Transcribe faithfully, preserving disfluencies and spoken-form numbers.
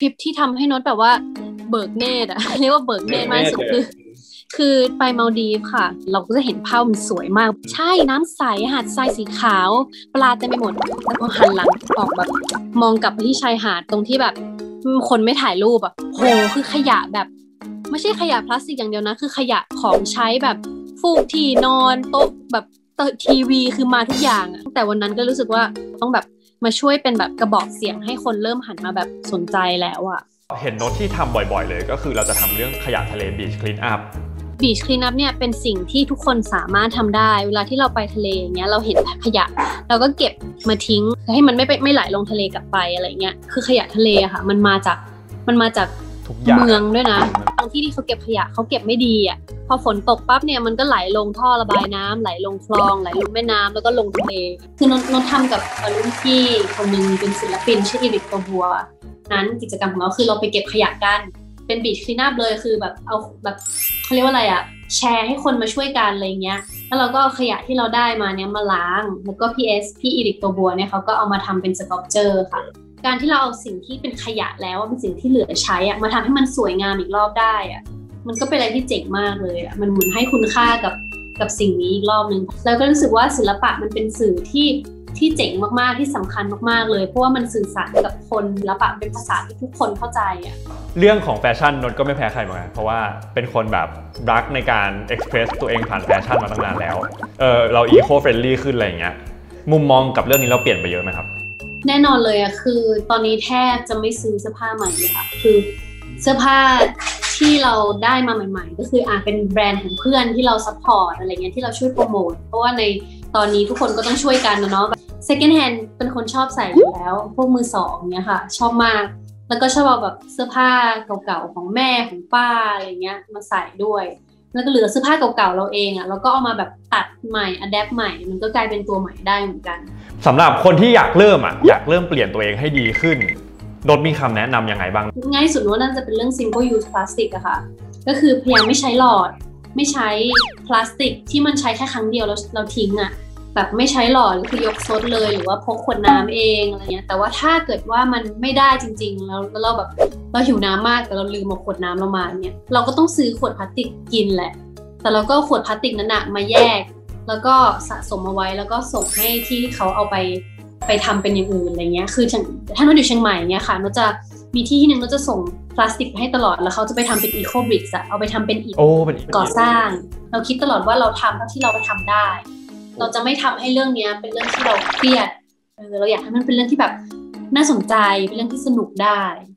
ริปที่ทำให้โน้ตแบบว่าเบิกเนตรอะเรียกว่าเบิกเนตรมากสุดคือคือไปมาลดีฟค่ะเราก็จะเห็นภาพมันสวยมากใช่น้ำใสหาดทรายสีขาวปลาเต็มไปหมดแล้วพอหันหลังออกแบบมองกลับไปที่ชายหาดตรงที่แบบคนไม่ถ่ายรูปอะโหคือขยะแบบไม่ใช่ขยะพลาสติกอย่างเดียวนะคือขยะของใช้แบบฟูกที่นอนโต๊ะแบบทีวีคือมาทุกอย่างอะแต่วันนั้นก็รู้สึกว่าต้องแบบมาช่วยเป็นแบบกระบอกเสียงให้คนเริ่มหันมาแบบสนใจแล้วอะเห็นโน้ตที่ทำบ่อยๆเลยก็คือเราจะทำเรื่องขยะทะเล Beach Clean Up Beach Clean Up เนี่ยเป็นสิ่งที่ทุกคนสามารถทำได้เวลาที่เราไปทะเลอย่างเงี้ยเราเห็นขยะเราก็เก็บมาทิ้งให้มันไม่ไปไม่ไหลลงทะเลกลับไปอะไรเงี้ยคือขยะทะเลอะค่ะมันมาจากมันมาจากเมืองด้วยนะบางที่ที่เขาเก็บขยะเขาเก็บไม่ดีอ่ะพอฝนตกปั๊บเนี่ยมันก็ไหลลงท่อระบายน้ำไหลลงคลองไหลลงแม่น้ำแล้วก็ลงทะเลคือนนนทำกับรุ่นพี่คนนึงเป็นศิลปินชื่ออีริกโตบัวนั้นกิจกรรมของเราคือเราไปเก็บขยะกันเป็นบีชคลีนอัพเลยคือแบบเอาแบบเขาเรียกว่าอะไรอ่ะแชร์ให้คนมาช่วยกันอะไรเงี้ยแล้วเราก็เอาขยะที่เราได้มาเนี่ยมาล้างแล้วก็พี่เอสพี่อีริกโตบัวเนี่ยเขาก็เอามาทำเป็นสเกลปเจอร์ค่ะการที่เราเอาสิ่งที่เป็นขยะแล้วเป็นสิ่งที่เหลือใช้อะมาทำให้มันสวยงามอีกรอบได้อะมันก็เป็นอะไรที่เจ๋งมากเลยอะมันเหมือนให้คุณค่ากับกับสิ่งนี้อีกรอบนึงแล้วก็รู้สึกว่าศิลปะมันเป็นสื่อที่ที่เจ๋งมากๆที่สำคัญมากๆเลยเพราะว่ามันสื่อสารกับคนศิลปะเป็นภาษาที่ทุกคนเข้าใจอะเรื่องของแฟชั่นนนท์ก็ไม่แพ้ใครเหมือนกันเพราะว่าเป็นคนแบบรักในการเอ็กซ์เพรสตัวเองผ่านแฟชั่นมาตั้งนานแล้วเออเราอีโคเฟรนลี่ขึ้นอะไรอย่างเงี้ยมุมมองกับเรื่องนี้เราเปลี่ยนไปเยอะไหมครับแน่นอนเลยอะคือตอนนี้แทบจะไม่ซื้อเสื้อผ้าใหม่เลยค่ะคือเสื้อผ้าที่เราได้มาใหม่ๆก็คืออ่ะเป็นแบรนด์ของเพื่อนที่เราซัพพอร์ตอะไรเงี้ยที่เราช่วยโปรโมทเพราะว่าในตอนนี้ทุกคนก็ต้องช่วยกันนะเนาะ second hand เป็นคนชอบใส่อยู่แล้วพวกมือสองเนี้ยค่ะชอบมากแล้วก็ชอบเอาแบบเสื้อผ้าเก่าๆของแม่ของป้าอะไรเงี้ยมาใส่ด้วยแล้วก็เหลือเสื้อผ้าเก่าๆเราเองอ่ะเราก็เอามาแบบตัดใหม่อะแดปใหม่มันก็กลายเป็นตัวใหม่ได้เหมือนกันสำหรับคนที่อยากเริ่มอ่ะอยากเริ่มเปลี่ยนตัวเองให้ดีขึ้นโน้ตมีคำแนะนำยังไงบ้างง่ายสุดว่าน่าจะเป็นเรื่อง simple use plastic อะค่ะก็คือพยายามไม่ใช้หลอดไม่ใช้พลาสติกที่มันใช้แค่ครั้งเดียวแล้วเราทิ้งอะแบบไม่ใช้หลอดคือยกซดเลยหรือว่าพกขวดน้ำเองอะไรเงี้ยแต่ว่าถ้าเกิดว่ามันไม่ได้จริงๆแล้วเราแบบเราหิวน้ำมากแต่เราลืมเอาขวดน้ำเรามาเนี่ยเราก็ต้องซื้อขวดพลาสติกกินแหละแต่เราก็ขวดพลาสติกนั้นนะมาแยกแล้วก็สะสมเอาไว้แล้วก็ส่งให้ที่เขาเอาไปไปทำเป็นอย่างอื่นอะไรเงี้ยคือถ้าเราอยู่เชียงใหม่เงี้ยค่ะเราจะมีที่ที่นึงเราจะส่งพลาสติกให้ตลอดแล้วเขาจะไปทำเป็นอีโคบริกส์อะเอาไปทำเป็นอิฐก่อสร้างเราคิดตลอดว่าเราทำเท่าที่เราทำได้เราจะไม่ทำให้เรื่องนี้เป็นเรื่องที่เราเครียดเออเราอยากให้มันเป็นเรื่องที่แบบน่าสนใจเป็นเรื่องที่สนุกได้